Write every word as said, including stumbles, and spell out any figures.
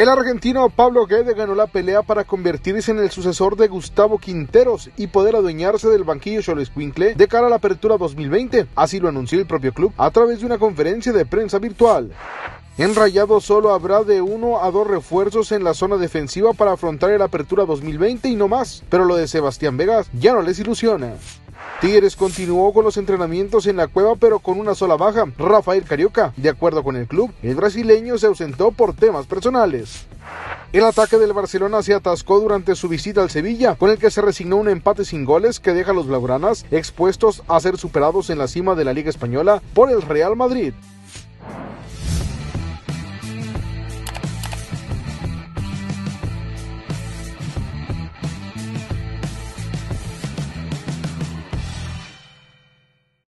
El argentino Pablo Guede ganó la pelea para convertirse en el sucesor de Gustavo Quinteros y poder adueñarse del banquillo xoloitzcuintle de cara a la apertura dos mil veinte, así lo anunció el propio club a través de una conferencia de prensa virtual. En Rayados solo habrá de uno a dos refuerzos en la zona defensiva para afrontar el apertura dos mil veinte y no más, pero lo de Sebastián Vegas ya no les ilusiona. Tigres continuó con los entrenamientos en la cueva pero con una sola baja, Rafael Carioca. De acuerdo con el club, el brasileño se ausentó por temas personales. El ataque del Barcelona se atascó durante su visita al Sevilla, con el que se resignó un empate sin goles que deja a los blaugranas expuestos a ser superados en la cima de la Liga Española por el Real Madrid.